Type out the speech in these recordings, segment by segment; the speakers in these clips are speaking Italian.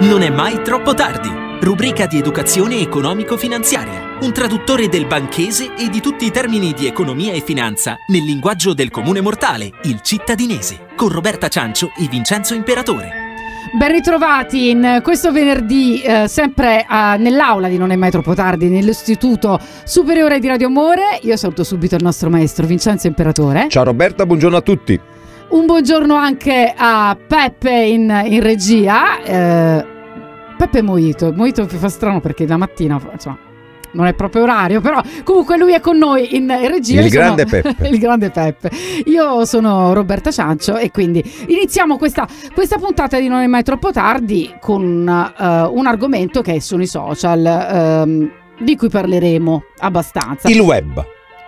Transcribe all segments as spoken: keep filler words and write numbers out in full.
Non è mai troppo tardi. Rubrica di educazione economico-finanziaria. Un traduttore del banchese e di tutti i termini di economia e finanza nel linguaggio del comune mortale, il cittadinese. Con Roberta Ciancio e Vincenzo Imperatore. Ben ritrovati in questo venerdì, eh, sempre eh, nell'aula di Non è mai troppo tardi, nell'Istituto Superiore di Radio Amore. Io saluto subito il nostro maestro Vincenzo Imperatore. Ciao Roberta, buongiorno a tutti. Un buongiorno anche a Peppe in, in regia. Eh, Peppe Moito. Moito mi fa strano perché la mattina, insomma, non è proprio orario, però comunque lui è con noi in regia. Il grande sono... Peppe. Il grande Peppe. Io sono Roberta Ciancio e quindi iniziamo questa, questa puntata di Non è mai troppo tardi con uh, un argomento che sono i social, um, di cui parleremo abbastanza. Il web.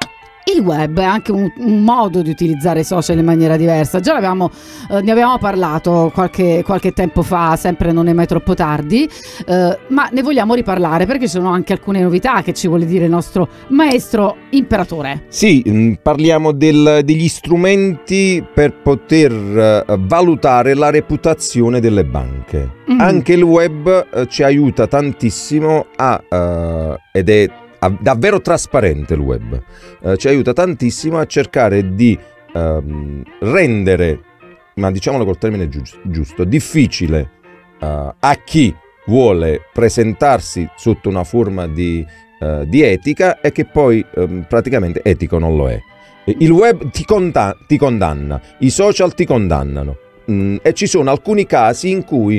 Il web è anche un, un modo di utilizzare i social in maniera diversa. Già l'abbiamo, eh, ne avevamo parlato qualche, qualche tempo fa, sempre Non è mai troppo tardi, eh, ma ne vogliamo riparlare perché ci sono anche alcune novità che ci vuole dire il nostro maestro Imperatore. Sì, mh, parliamo del, degli strumenti per poter uh, valutare la reputazione delle banche. Mm. Anche il web uh, ci aiuta tantissimo a, uh, ed è davvero trasparente il web, eh, ci aiuta tantissimo a cercare di ehm, rendere, ma diciamolo col termine giusto, giusto difficile eh, a chi vuole presentarsi sotto una forma di, eh, di etica e che poi ehm, praticamente etico non lo è. Il web ti, conta- ti condanna, i social ti condannano. Mm, e ci sono alcuni casi in cui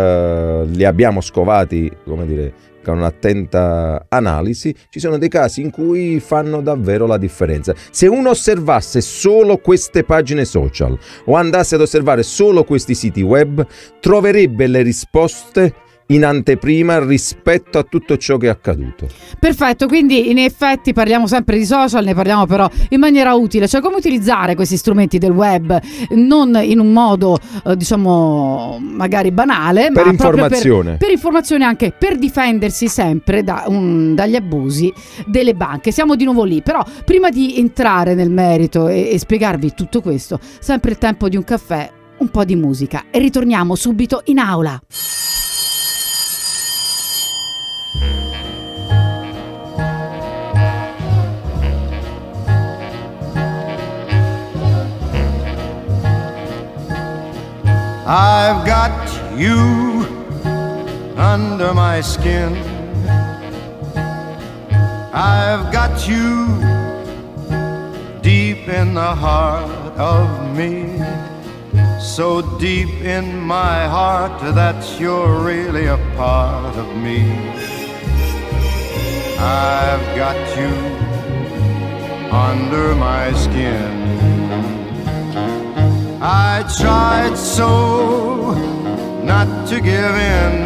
eh, li abbiamo scovati, come dire, con un'attenta analisi. Ci sono dei casi in cui fanno davvero la differenza. Se uno osservasse solo queste pagine social o andasse ad osservare solo questi siti web, troverebbe le risposte in anteprima rispetto a tutto ciò che è accaduto. Perfetto, quindi in effetti parliamo sempre di social, ne parliamo però in maniera utile, cioè come utilizzare questi strumenti del web non in un modo eh, diciamo magari banale, per ma informazione. Per, per informazione, anche per difendersi sempre da un, dagli abusi delle banche. Siamo di nuovo lì, però prima di entrare nel merito e, e spiegarvi tutto questo, sempre il tempo di un caffè, un po' di musica e ritorniamo subito in aula. I've got you under my skin. I've got you deep in the heart of me. So deep in my heart that you're really a part of me. I've got you under my skin. I tried so not to give in.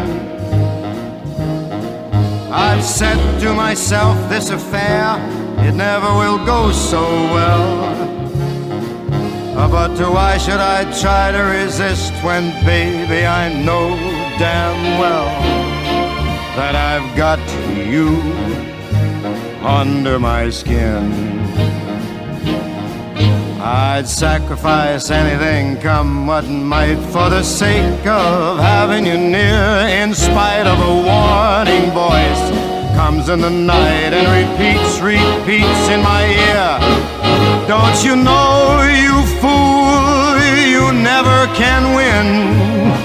I've said to myself, this affair, it never will go so well. But why should I try to resist when, baby, I know damn well that I've got you under my skin. I'd sacrifice anything, come what might, for the sake of having you near. In spite of a warning voice, comes in the night and repeats, repeats in my ear. Don't you know, you fool, you never can win.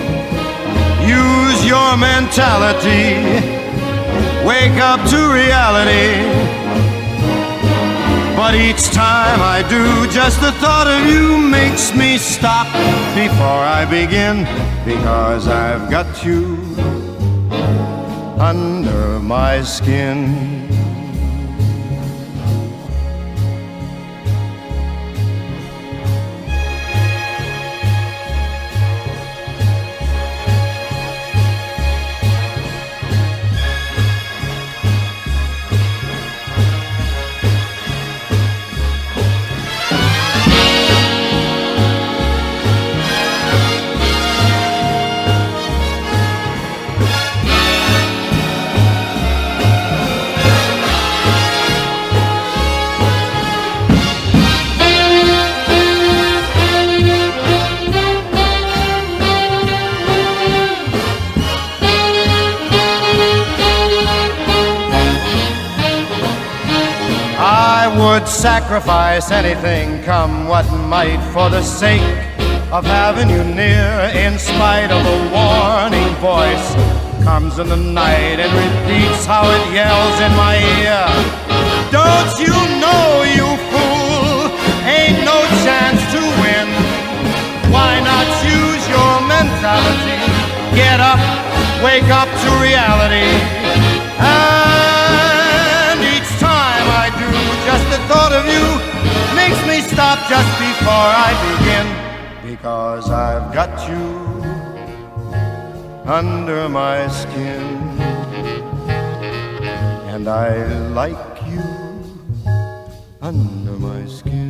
Use your mentality, wake up to reality. But each time I do, just the thought of you makes me stop before I begin. Because I've got you under my skin. would sacrifice anything, come what might, for the sake of having you near, in spite of a warning voice comes in the night and repeats how it yells in my ear. Don't you know, you fool, ain't no chance to win. Why not use your mentality? Get up, wake up to reality. And each time I do, just the thought of you makes me stop just before I begin. Because I've got you under my skin, and I like you under my skin.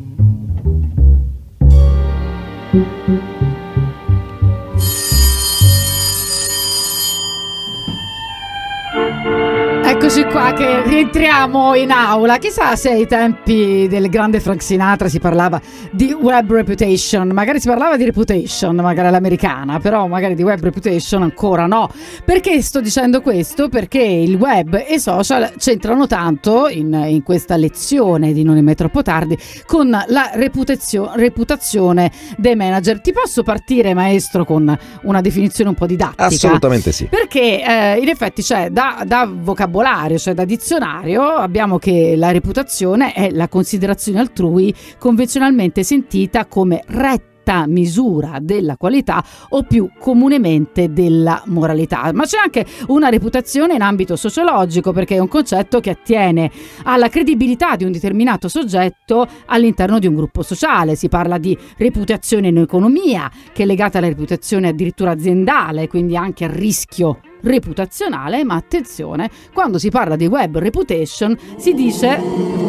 Eccoci qua che rientriamo in aula. Chissà se ai tempi del grande Frank Sinatra si parlava di web reputation, magari si parlava di reputation, magari all'americana, però magari di web reputation ancora no. Perché sto dicendo questo? Perché il web e i social c'entrano tanto in, in questa lezione di Non è mai troppo tardi con la reputazio- reputazione dei manager. Ti posso partire, maestro, con una definizione un po' didattica? Assolutamente sì. Perché eh, in effetti c'è da, da vocabolario, cioè da dizionario, abbiamo che la reputazione è la considerazione altrui convenzionalmente sentita come retta misura della qualità o più comunemente della moralità. Ma c'è anche una reputazione in ambito sociologico, perché è un concetto che attiene alla credibilità di un determinato soggetto all'interno di un gruppo sociale. Si parla di reputazione in economia, che è legata alla reputazione addirittura aziendale, quindi anche al rischio reputazionale. Ma attenzione, quando si parla di web reputation si dice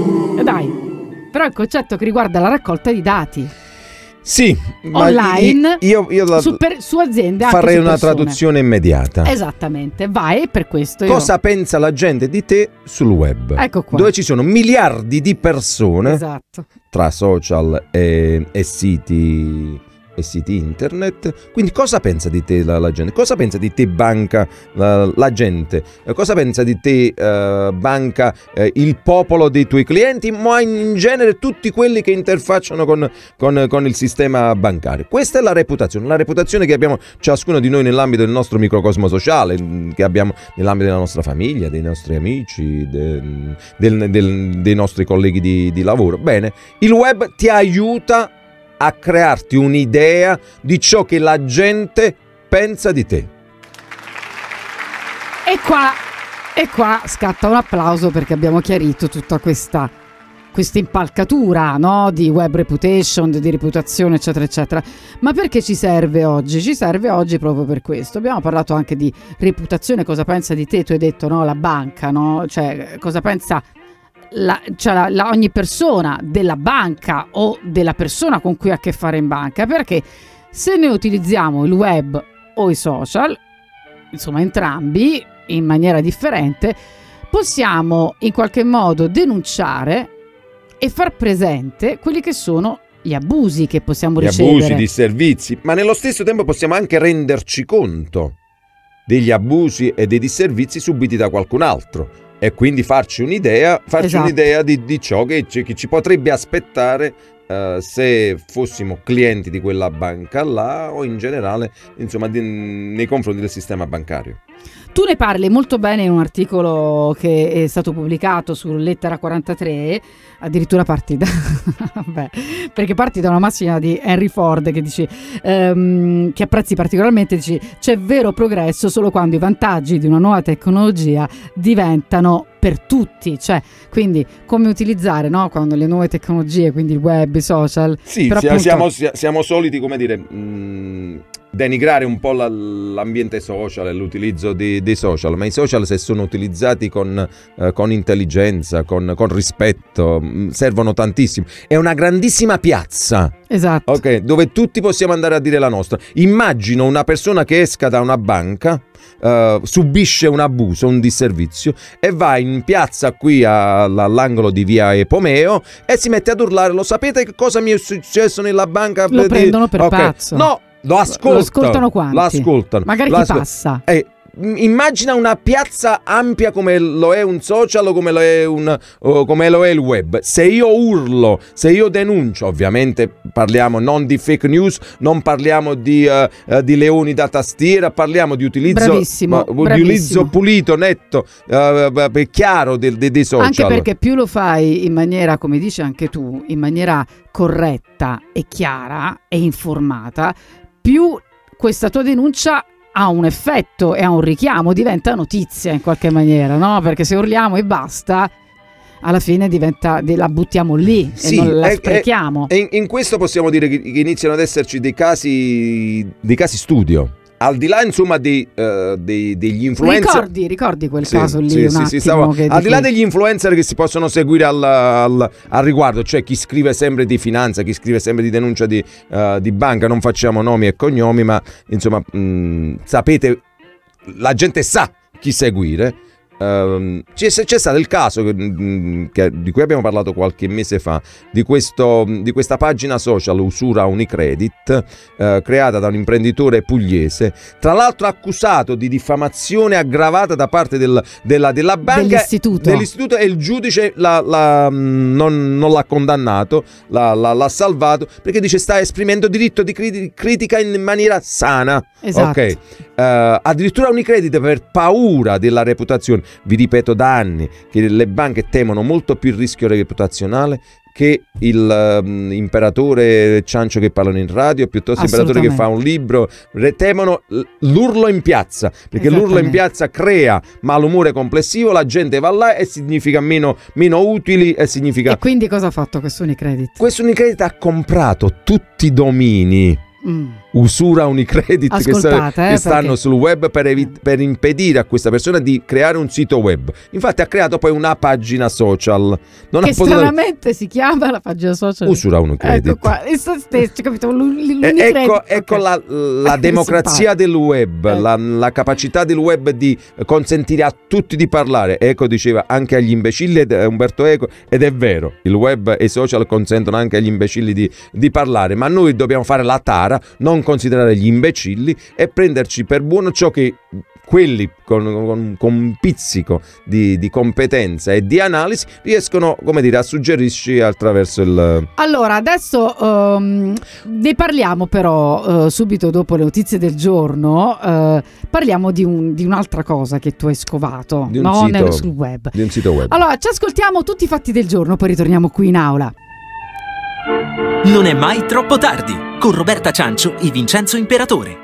dai, però è il concetto che riguarda la raccolta di dati. Sì, online, io, io la, su, per, su aziende, anche farei su una persone. Traduzione immediata. Esattamente, vai, per questo io... Cosa pensa la gente di te sul web? Ecco qua. Dove ci sono miliardi di persone, esatto, tra social e, e siti e siti internet. Quindi cosa pensa di te la, la gente? Cosa pensa di te banca la, la gente? Cosa pensa di te uh, banca uh, il popolo dei tuoi clienti, ma in, in genere tutti quelli che interfacciano con, con, con il sistema bancario? Questa è la reputazione, la reputazione che abbiamo ciascuno di noi nell'ambito del nostro microcosmo sociale, che abbiamo nell'ambito della nostra famiglia, dei nostri amici, de, del, del, dei nostri colleghi di, di lavoro. Bene, il web ti aiuta a crearti un'idea di ciò che la gente pensa di te. E qua, e qua scatta un applauso, perché abbiamo chiarito tutta questa, questa impalcatura, no? Di web reputation, di reputazione, eccetera, eccetera. Ma perché ci serve oggi? Ci serve oggi proprio per questo. Abbiamo parlato anche di reputazione, cosa pensa di te? Tu hai detto, no, la banca, no? Cioè, cosa pensa... La, cioè la, la, ogni persona della banca o della persona con cui ha a che fare in banca, perché se noi utilizziamo il web o i social, insomma entrambi in maniera differente, possiamo in qualche modo denunciare e far presente quelli che sono gli abusi che possiamo gli ricevere. Gli abusi di servizi, ma nello stesso tempo possiamo anche renderci conto degli abusi e dei disservizi subiti da qualcun altro. E quindi farci un'idea, farci esatto. un'idea di, di ciò che ci, che ci potrebbe aspettare uh, se fossimo clienti di quella banca là, o in generale, insomma, di, nei confronti del sistema bancario. Tu ne parli molto bene in un articolo che è stato pubblicato su Lettera quarantatré, addirittura parti da vabbè, perché parti da una massima di Henry Ford che dice ehm, che apprezzi particolarmente, dice: c'è vero progresso solo quando i vantaggi di una nuova tecnologia diventano per tutti, cioè quindi come utilizzare, no, quando le nuove tecnologie, quindi il web, i social. Sì, però siamo, appunto... siamo, siamo soliti, come dire, mh, denigrare un po' la, l'ambiente social e l'utilizzo di, dei social, ma i social, se sono utilizzati con, eh, con intelligenza, con, con rispetto, mh, servono tantissimo. È una grandissima piazza, esatto, ok, dove tutti possiamo andare a dire la nostra. Immagino una persona che esca da una banca, Uh, subisce un abuso, un disservizio, e va in piazza qui a, all'angolo di via Epomeo e si mette ad urlare: lo sapete che cosa mi è successo nella banca? Lo prendono per okay. pazzo. No, lo ascoltano. Lo ascoltano quanti? Lo ascoltano. Magari lo chi ascol- passa. Eh, immagina una piazza ampia come lo è un social o come lo è, un, o come lo è il web. Se io urlo, se io denuncio, ovviamente parliamo non di fake news, non parliamo di, uh, uh, di leoni da tastiera, parliamo di utilizzo, bravissimo, uh, di utilizzo pulito, netto, uh, chiaro dei, dei, dei social. Anche perché più lo fai in maniera, come dici anche tu, in maniera corretta e chiara e informata, più questa tua denuncia ha un effetto e ha un richiamo, diventa notizia in qualche maniera, no? Perché se urliamo e basta, alla fine diventa, la buttiamo lì sì, e non la è, sprechiamo. E in, in questo possiamo dire che, che iniziano ad esserci dei casi, dei casi studio. Al di là, insomma, di, uh, dei, degli influencer. Ricordi, ricordi quel sì, caso lì? Sì, un sì, attimo, sì, stavo, che al di là che... degli influencer che si possono seguire al, al, al riguardo, cioè chi scrive sempre di finanza, chi scrive sempre di denuncia di, uh, di banca, non facciamo nomi e cognomi, ma insomma, mh, sapete, la gente sa chi seguire. Uh, c'è, c'è stato il caso che, che, di cui abbiamo parlato qualche mese fa, di, questo, di questa pagina social Usura Unicredit, uh, creata da un imprenditore pugliese, tra l'altro accusato di diffamazione aggravata da parte del, della, della banca, dell'istituto. dell'istituto, e il giudice la, la, non, non l'ha condannato, l'ha, l'ha, l'ha salvato, perché dice sta esprimendo diritto di critica in maniera sana. Esatto. Okay. Uh, addirittura Unicredit, per paura della reputazione, vi ripeto da anni che le banche temono molto più il rischio reputazionale che il um, imperatore ciancio che parlano in radio, piuttosto l'imperatore che fa un libro. Temono l'urlo in piazza, perché l'urlo in piazza crea malumore complessivo, la gente va là e significa meno, meno utili e significa... E quindi cosa ha fatto questo Unicredit? Questo Unicredit ha comprato tutti i domini Mm. Usura Unicredit che, sta, eh, che stanno perché... sul web per, evi- per impedire a questa persona di creare un sito web. Infatti ha creato poi una pagina social, non che ha potuto... stranamente si chiama la pagina social Usura Unicredit. Ecco qua, stesso, capito? Eh, ecco, ecco okay. la, la democrazia del web, eh. la, la capacità del web di consentire a tutti di parlare. Eco diceva anche agli imbecilli, Umberto Eco, ed è vero, il web e i social consentono anche agli imbecilli di, di parlare, ma noi dobbiamo fare la tara, non considerare gli imbecilli e prenderci per buono ciò che quelli con, con, con un pizzico di, di competenza e di analisi riescono, come dire, a suggerirci attraverso il... Allora, adesso um, ne parliamo però uh, subito dopo le notizie del giorno, uh, parliamo di, un, di un'altra cosa che tu hai scovato, di un no? sito, Nel, sul web. Di un sito web. Allora, ci ascoltiamo tutti i fatti del giorno, poi ritorniamo qui in aula. Non è mai troppo tardi, con Roberta Ciancio e Vincenzo Imperatore.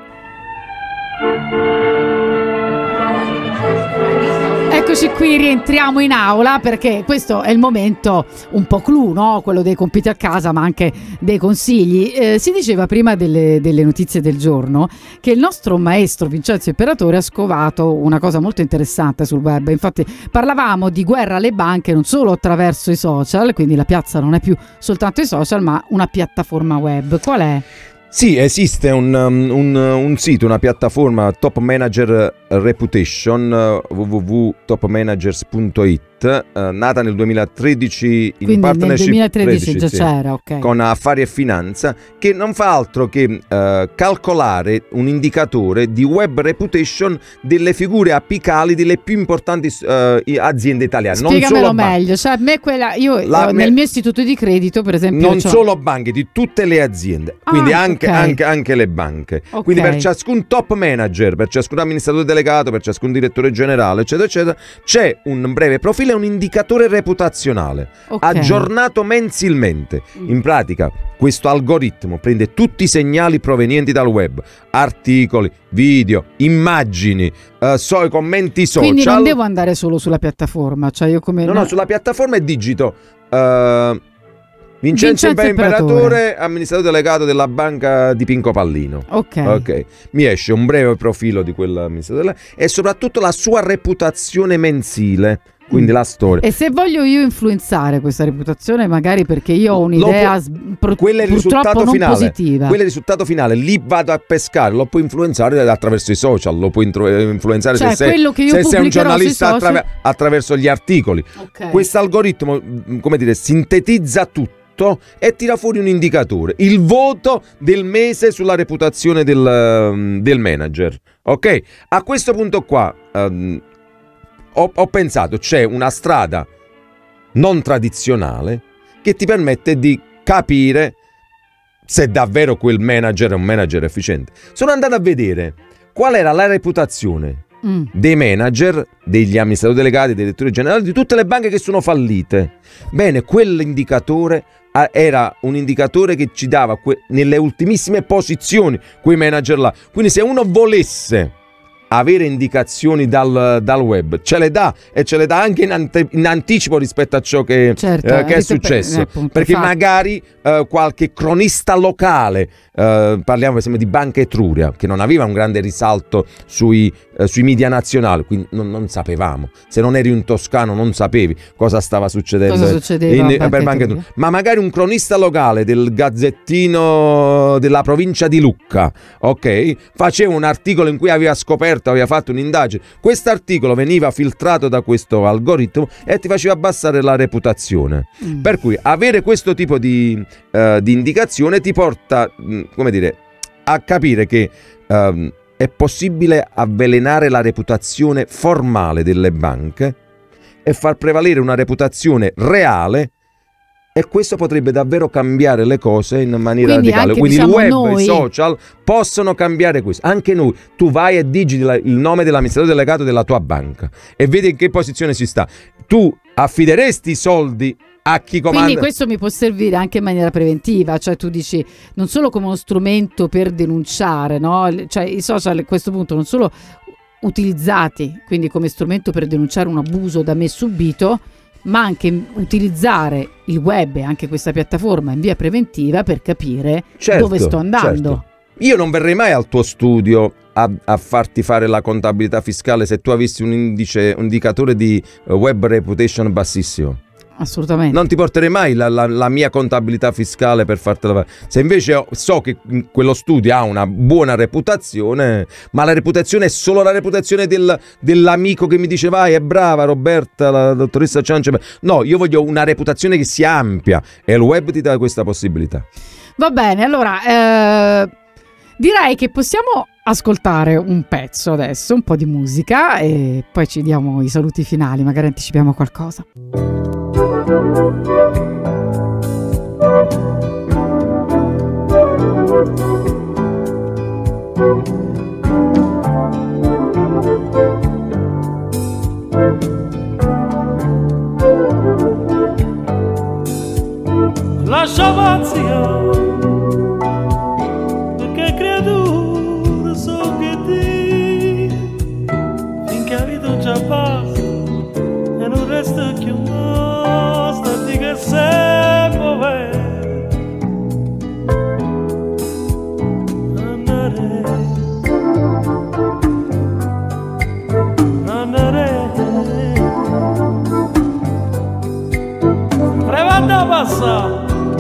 Eccoci qui, rientriamo in aula perché questo è il momento un po' clou, no? Quello dei compiti a casa ma anche dei consigli. Eh, si diceva prima delle, delle notizie del giorno che il nostro maestro Vincenzo Imperatore ha scovato una cosa molto interessante sul web. Infatti parlavamo di guerra alle banche non solo attraverso i social, quindi la piazza non è più soltanto i social ma una piattaforma web. Qual è? Sì, esiste un, un, un sito, una piattaforma Top Manager Reputation, w w w punto top managers punto it, eh, nata nel duemilatredici in Quindi partnership nel duemilatredici tredici, già sì, c'era, ok. con Affari e Finanza, che non fa altro che eh, calcolare un indicatore di web reputation delle figure apicali delle più importanti eh, aziende italiane. Spiegamelo non solo meglio, cioè, me quella, io La, nel mio istituto di credito per esempio non c'ho... solo banche, di tutte le aziende, quindi ah, anche, okay. anche, anche le banche, okay. Quindi per ciascun top manager, per ciascun amministratore delegato, per ciascun direttore generale eccetera eccetera, c'è un breve profilo e un indicatore reputazionale, okay, aggiornato mensilmente. In pratica questo algoritmo prende tutti i segnali provenienti dal web, articoli, video, immagini, uh, so, commenti social. Quindi non devo andare solo sulla piattaforma, cioè io come... No, no, sulla piattaforma e digito uh, Vincenzo, Vincenzo Imperatore, Imperatore, amministratore delegato della banca di Pinco Pallino. Ok. Ok. Mi esce un breve profilo di quell'amministratore e soprattutto la sua reputazione mensile. Quindi la storia. E se voglio io influenzare questa reputazione, magari perché io ho un'idea può, quello è il risultato finale, positiva. Quello è il risultato finale. Lì vado a pescare, lo puoi influenzare attraverso i social, lo puoi influenzare cioè, se, sei, che io se sei un giornalista attraver- attraverso gli articoli. Okay. Questo algoritmo, come dire, sintetizza tutto. tutto e tira fuori un indicatore, il voto del mese sulla reputazione del, del manager. Ok? A questo punto qua um, ho, ho pensato, c'è una strada non tradizionale che ti permette di capire se davvero quel manager è un manager efficiente. Sono andato a vedere qual era la reputazione mm. dei manager, degli amministratori delegati, dei direttori generali di tutte le banche che sono fallite. Bene, quell'indicatore era un indicatore che ci dava que- nelle ultimissime posizioni quei manager là. Quindi se uno volesse avere indicazioni dal, dal web, ce le dà, e ce le dà anche in, ante- in anticipo rispetto a ciò che, certo, eh, che è successo, per, appunto, perché fatto. magari eh, qualche cronista locale, eh, parliamo per esempio di Banca Etruria, che non aveva un grande risalto sui, eh, sui media nazionali, quindi non, non sapevamo, se non eri un toscano non sapevi cosa stava succedendo cosa succedeva in, Banca per Banca Etruria, ma magari un cronista locale del Gazzettino della provincia di Lucca, ok, faceva un articolo in cui aveva scoperto, aveva fatto un'indagine, quest'articolo veniva filtrato da questo algoritmo e ti faceva abbassare la reputazione. Mm. Per cui avere questo tipo di, uh, di indicazione ti porta, mh, come dire, a capire che um, è possibile avvelenare la reputazione formale delle banche e far prevalere una reputazione reale. E questo potrebbe davvero cambiare le cose in maniera Quindi radicale. anche, Quindi diciamo, il web noi... e i social possono cambiare questo. Anche noi, tu vai e digiti la, il nome dell'amministratore delegato della tua banca e vedi in che posizione si sta. Tu affideresti i soldi a chi comanda? Quindi questo mi può servire anche in maniera preventiva, cioè tu dici non solo come uno strumento per denunciare, no? Cioè i social a questo punto non solo utilizzati quindi come strumento per denunciare un abuso da me subito, ma anche utilizzare il web e anche questa piattaforma in via preventiva per capire certo, dove sto andando. Certo. Io non verrei mai al tuo studio a, a farti fare la contabilità fiscale se tu avessi un indice, un indicatore di web reputation bassissimo. Assolutamente. Non ti porterei mai la, la, la mia contabilità fiscale per fartela fare. Se invece so che quello studio ha una buona reputazione, ma la reputazione è solo la reputazione del, dell'amico che mi dice vai, è brava Roberta, la dottoressa Ciance. No, io voglio una reputazione che sia ampia e il web ti dà questa possibilità. Va bene, allora eh, direi che possiamo ascoltare un pezzo adesso, un po' di musica e poi ci diamo i saluti finali, magari anticipiamo qualcosa. Lascia vazia perché creatura so che ti finché la vita già passa e non resta che un nostro di che se muove andare andare prevada passa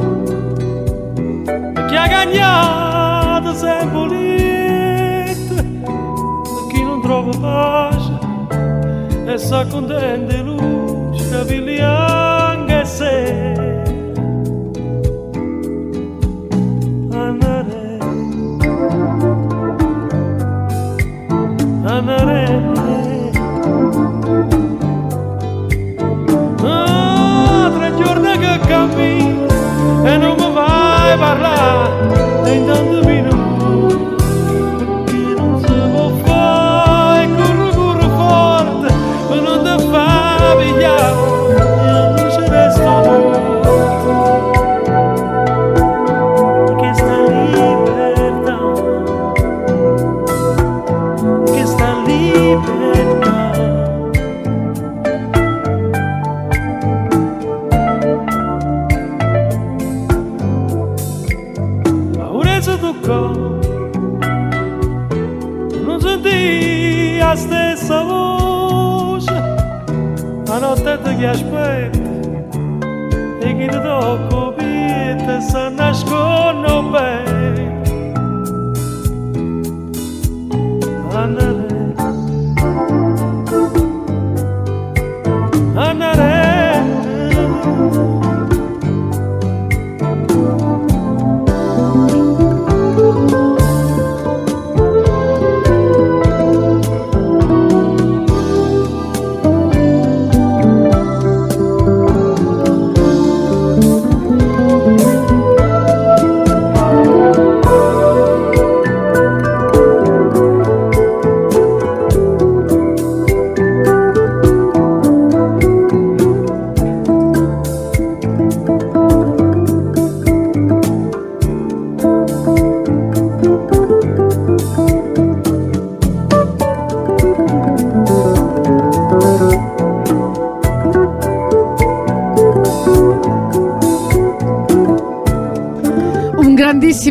chi ha gagnato sempre lì chi non trova pace e sa contente luce capelli anche se andare andare ah, tre giorni che cammino e non mi vai parlare e intanto mi non che non si può fare corro corro forte ma non ti fa pigliare e non ci resto che sta libertà che sta libertà non senti la stessa voce la notte ti aspetta e chi ti tocca te sa nascono bene andare andare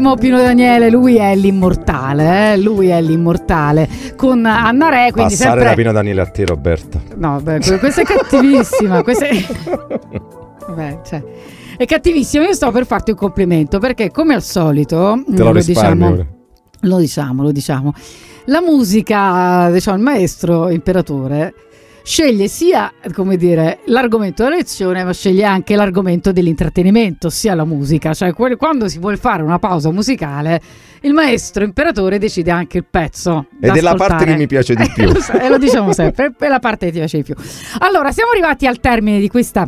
grandissimo Pino Daniele, lui è l'immortale, eh? lui è l'immortale con Anna Re, quindi passare sempre... da Pino Daniele a te, Roberta. No, beh, questa è cattivissima, questa è... Vabbè, cioè, è cattivissima. Io sto per farti un complimento perché come al solito te lo, lo diciamo, ora. lo diciamo, lo diciamo, la musica, diciamo, il maestro imperatore sceglie sia, come dire, l'argomento della lezione, ma sceglie anche l'argomento dell'intrattenimento, ossia la musica. Cioè, quando si vuole fare una pausa musicale, il maestro imperatore decide anche il pezzo. Ed è la parte che mi piace di più. E lo diciamo sempre, è la parte che ti piace di più. Allora, siamo arrivati al termine di questa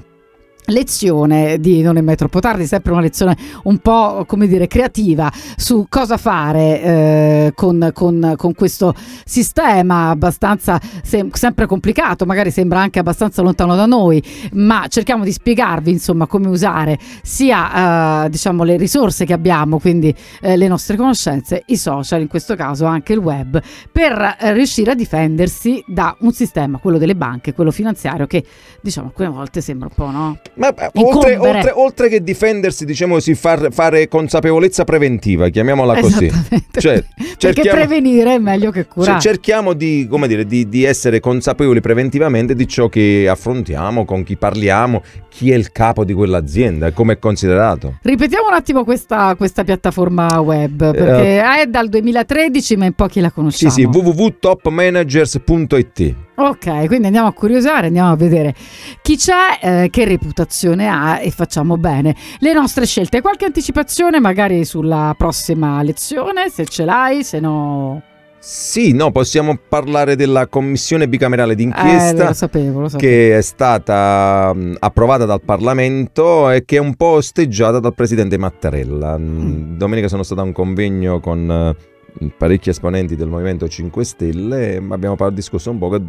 lezione di Non è mai troppo tardi, sempre una lezione un po', come dire, creativa su cosa fare eh, con, con, con questo sistema abbastanza sem- sempre complicato, magari sembra anche abbastanza lontano da noi, ma cerchiamo di spiegarvi insomma come usare sia eh, diciamo le risorse che abbiamo, quindi eh, le nostre conoscenze, i social, in questo caso anche il web, per eh, riuscire a difendersi da un sistema, quello delle banche, quello finanziario, che diciamo alcune volte sembra un po', no? Ma oltre, oltre, oltre che difendersi, diciamo così, far, fare consapevolezza preventiva, chiamiamola così. Cioè, perché prevenire è meglio che curare. Cioè, cerchiamo di, come dire, di, di essere consapevoli preventivamente di ciò che affrontiamo, con chi parliamo, chi è il capo di quell'azienda, come è considerato. Ripetiamo un attimo questa, questa piattaforma web, perché uh, è dal duemilatredici, ma in pochi la conosciamo. Sì, sì, w w w punto top managers punto i t. Ok, quindi andiamo a curiosare, andiamo a vedere chi c'è, eh, che reputazione ha, e facciamo bene le nostre scelte. Qualche anticipazione magari sulla prossima lezione, se ce l'hai, se no... Sì, no, possiamo parlare della commissione bicamerale d'inchiesta eh, lo sapevo, lo sapevo. che è stata mh, approvata dal Parlamento e che è un po' osteggiata dal presidente Mattarella. Mm. Domenica sono stato a un convegno con... Uh, parecchi esponenti del Movimento cinque Stelle, abbiamo discusso un po'.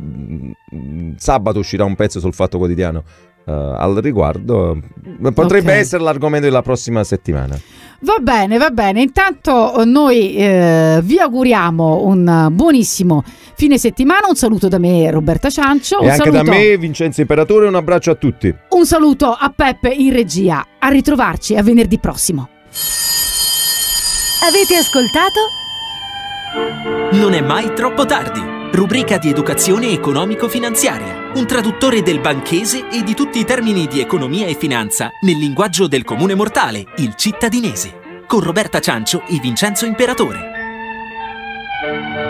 Sabato uscirà un pezzo sul Fatto Quotidiano uh, al riguardo, potrebbe okay. essere l'argomento della prossima settimana. Va bene, va bene. Intanto noi eh, vi auguriamo un buonissimo fine settimana. Un saluto da me, Roberta Ciancio, e un anche saluto, da me, Vincenzo Imperatore. Un abbraccio a tutti. Un saluto a Peppe in regia. A ritrovarci a venerdì prossimo. Avete ascoltato? Non è mai troppo tardi. Rubrica di educazione economico-finanziaria. Un traduttore del banchese e di tutti i termini di economia e finanza nel linguaggio del comune mortale, il cittadinese. Con Roberta Ciancio e Vincenzo Imperatore.